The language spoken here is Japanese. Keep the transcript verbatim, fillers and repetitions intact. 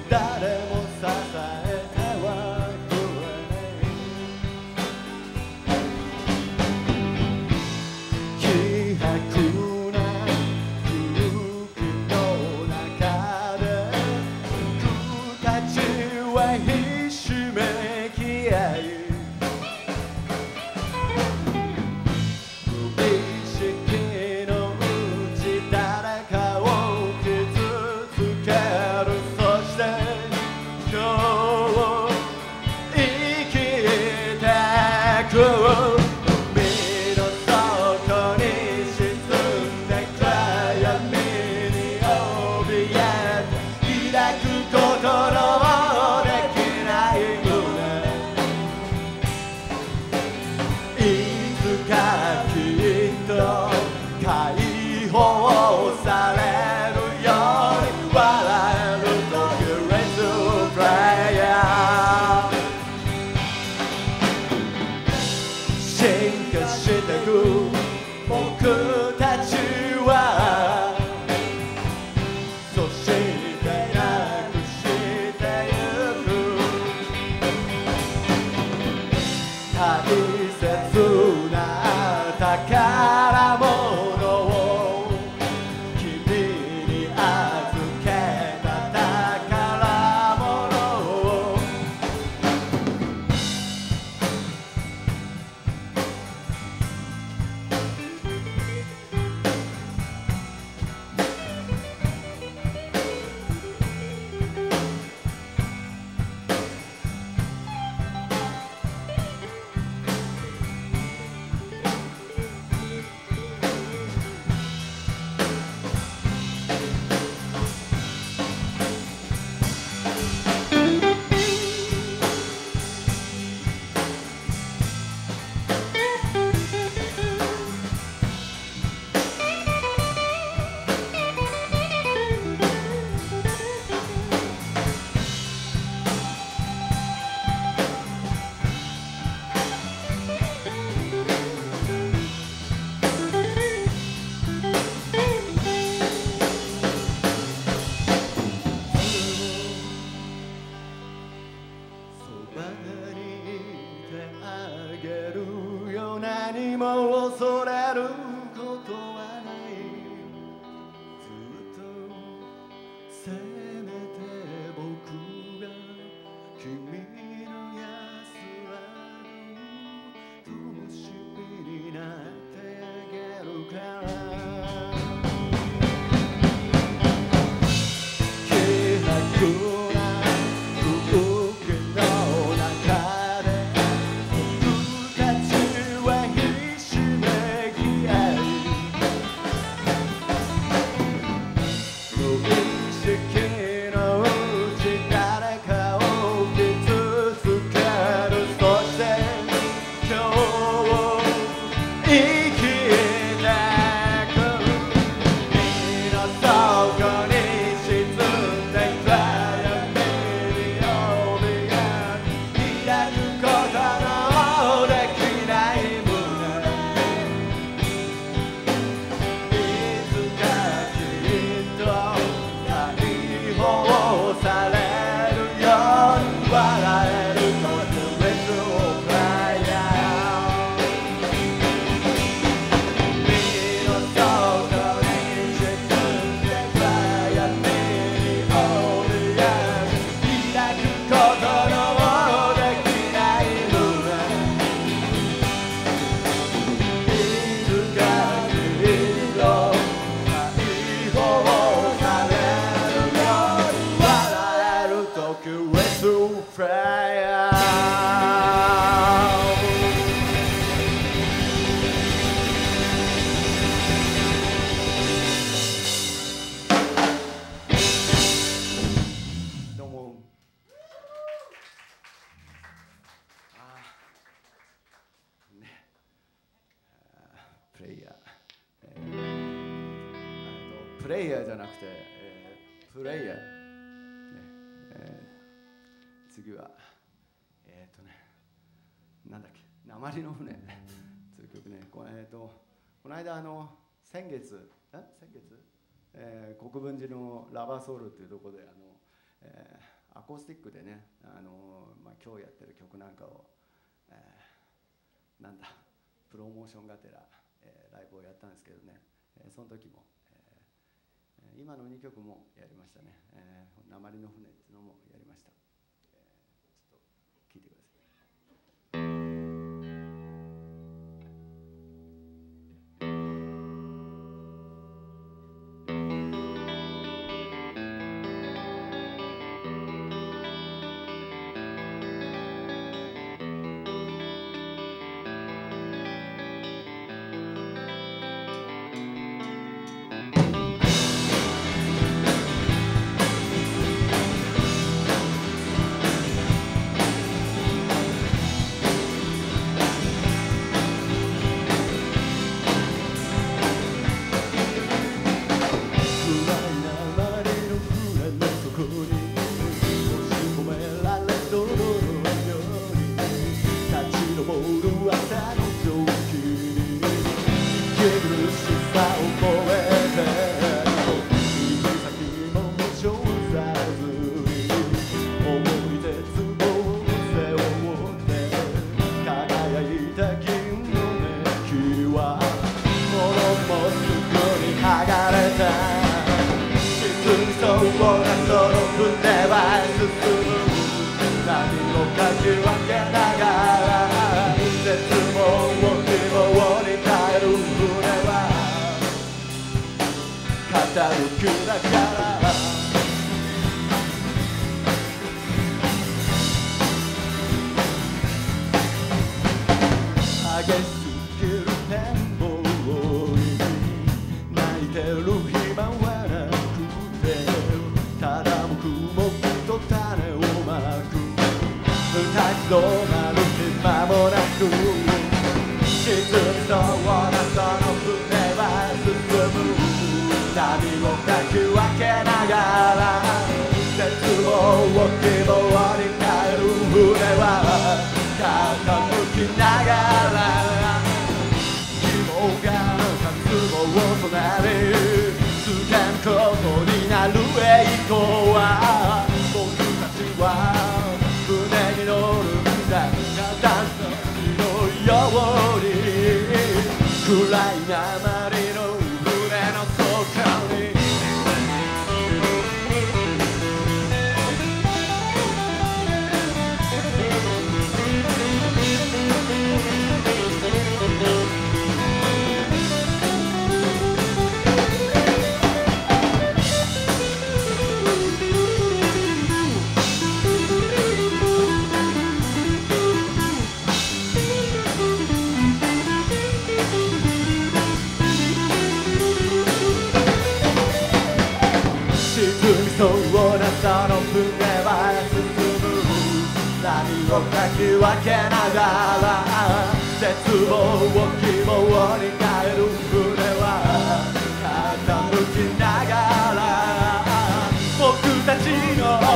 誰も支えてはくれない希薄な空気の中で僕たちはひしめき合い無意識のうち誰かを傷つけるそして今日生きてく海の底に沈んで暗闇に怯えて開くことのできない胸いつかきっと解放されるように笑える時 Raise your prayer 進化してく僕たちはそしてなくしてゆく大切な宝物を君に預けた宝物をそばにいてあげるよ何も恐れることはないずっとせめて僕が君の安らぐ灯火になってあげるから気楽な空気の中で僕たちはひしめき合い無意識のうち誰かを傷つけるそして今日生きてく海の底に沈んで暗闇に怯え開くことのできない胸いつかきっと解放されるように笑える時 Raise your prayer 海の底に沈んで暗闇に怯え開くことのできない胸いつかきっと解放されるように笑える時 Raise your prayer どうもあーねプレイヤー、えーえーとプレイヤーじゃなくて、えープレイヤー、ねえー次はえっ、とねなんだっけ鉛の船という曲ねこれ、えー、とこの間あの先月え先月、えー国分寺のラバーソウルっていうところであの、えーアコースティックでね、あのーまあ、今日やってる曲なんかを、えー、なんだプロモーションがてら、えー、ライブをやったんですけどね、えー、その時も、えー、今のにきょくもやりましたね。えー、鉛の船っていうのもやりました。えー、ちょっと聴いてください。 僕たちの